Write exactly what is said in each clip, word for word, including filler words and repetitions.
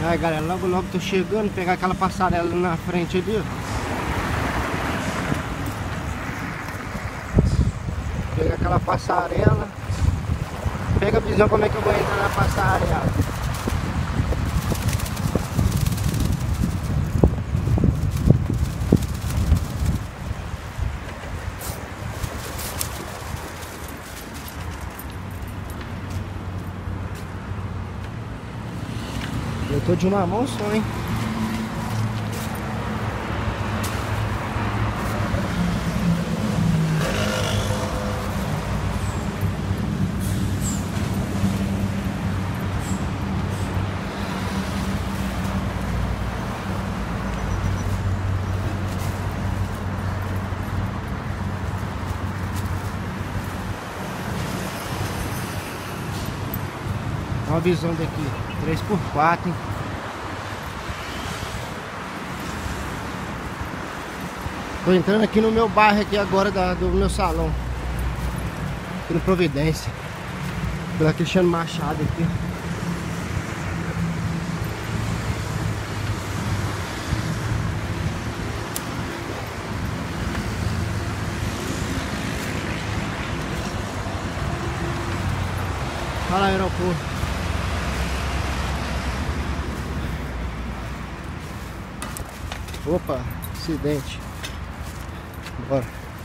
Aí galera, logo logo tô chegando, pegar aquela passarela na frente ali, ó. Pegar aquela passarela. Pega a visão como é que eu vou entrar na passarela. Eu tô de uma mão só, hein? Olha a visão daqui, três por quatro, hein? Tô entrando aqui no meu bairro aqui agora, da, do meu salão. Aqui no Providência. Pela Cristiano Machado aqui. Olha lá, aeroporto. Opa, acidente. Bora.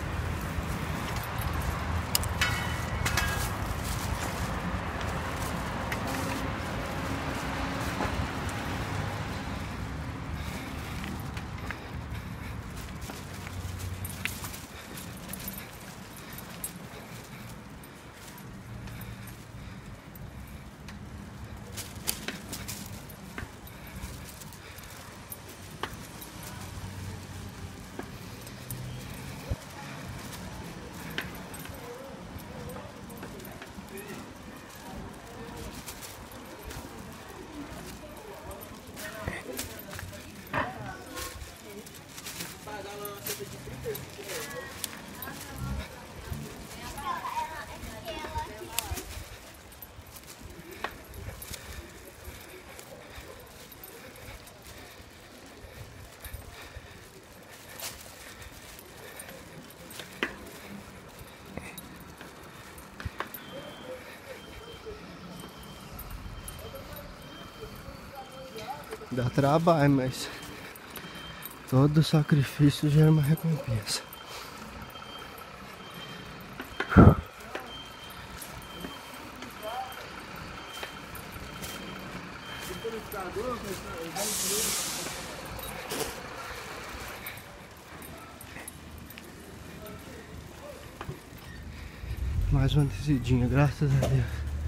Dá trabalho, mas todo sacrifício gera uma recompensa. Mais uma descidinha, graças a Deus.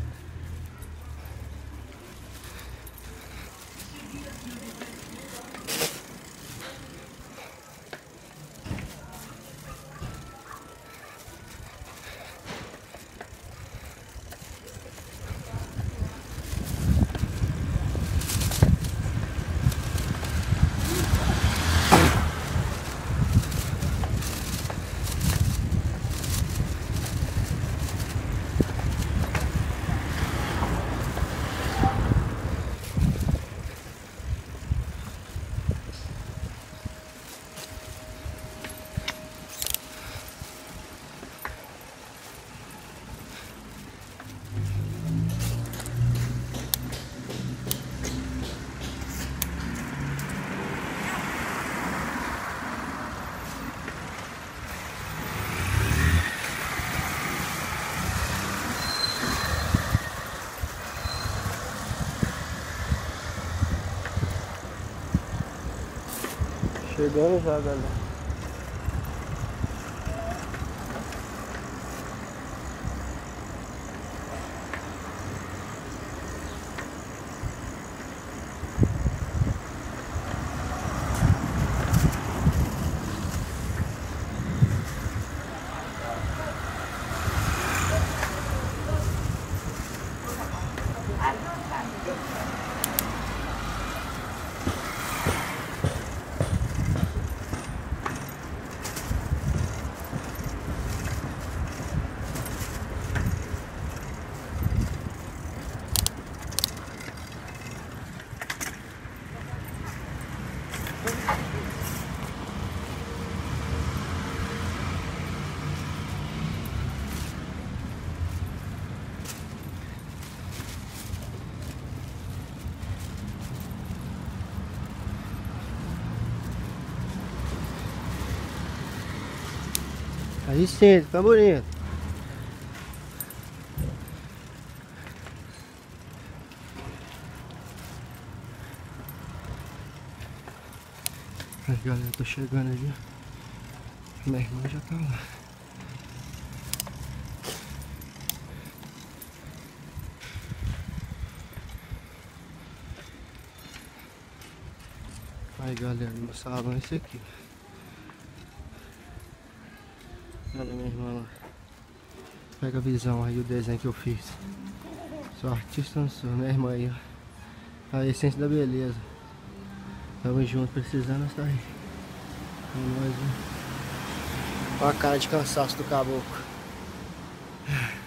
Chegando já, galera. Aí sim, tá bonito. Aí, galera, eu tô chegando ali. Minha irmã já tá lá. Aí, galera, meu salão é esse aqui. Olha minha irmã lá. Pega a visão aí, o desenho que eu fiz. Sou artista, não sou, minha irmã aí, ó. A essência da beleza. Tamo junto, precisando, nós tá aí. É nóis, né? Olha a cara de cansaço do caboclo.